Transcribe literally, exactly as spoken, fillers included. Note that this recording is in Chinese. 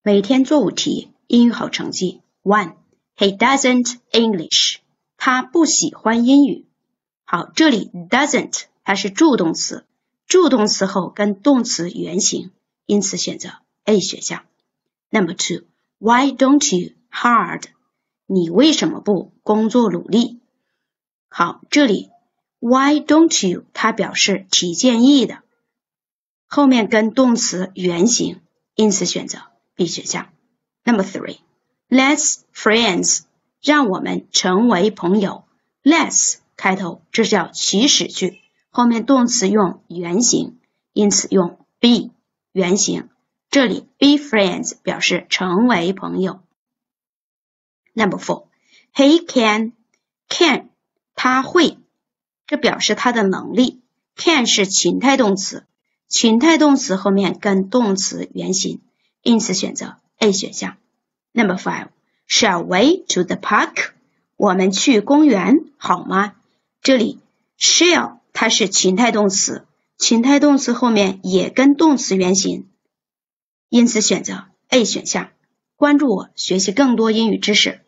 每天做五题，英语好成绩。One, he doesn't English. 他不喜欢英语。好，这里 doesn't 它是助动词，助动词后跟动词原形，因此选择 A 选项。Number two, why don't you hard? 你为什么不工作努力？好，这里 why don't you 它表示提建议的，后面跟动词原形，因此选择 B 选项。Number three, let's friends. 让我们成为朋友。Let's 开头，这叫祈使句，后面动词用原形，因此用 be 原形。这里 be friends 表示成为朋友。Number four, he can, can 他会，这表示他的能力。can 是情态动词，情态动词后面跟动词原形，因此选择 A 选项。Number five, shall we to the park? 我们去公园好吗？这里 shall 它是情态动词，情态动词后面也跟动词原形，因此选择 A 选项。关注我，学习更多英语知识。